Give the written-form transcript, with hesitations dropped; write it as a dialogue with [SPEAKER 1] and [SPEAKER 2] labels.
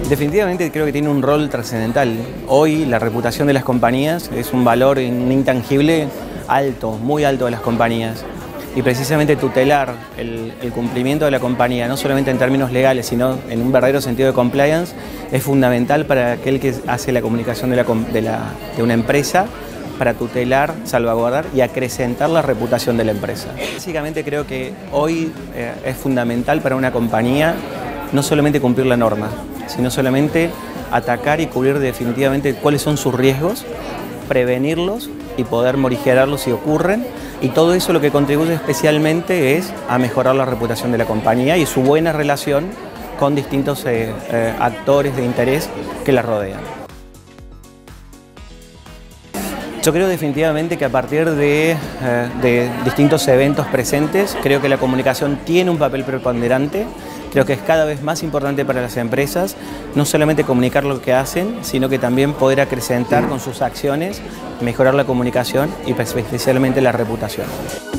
[SPEAKER 1] Definitivamente creo que tiene un rol trascendental. Hoy la reputación de las compañías es un valor intangible alto, muy alto de las compañías. Y precisamente tutelar el cumplimiento de la compañía, no solamente en términos legales, sino en un verdadero sentido de compliance, es fundamental para aquel que hace la comunicación de una empresa, para tutelar, salvaguardar y acrecentar la reputación de la empresa. Básicamente creo que hoy es fundamental para una compañía no solamente cumplir la norma, sino solamente atacar y cubrir definitivamente cuáles son sus riesgos, prevenirlos y poder morigerarlos si ocurren. Y todo eso lo que contribuye especialmente es a mejorar la reputación de la compañía y su buena relación con distintos actores de interés que la rodean. Yo creo definitivamente que a partir de distintos eventos presentes, creo que la comunicación tiene un papel preponderante. Creo que es cada vez más importante para las empresas no solamente comunicar lo que hacen, sino que también poder acrecentar con sus acciones, mejorar la comunicación y especialmente la reputación.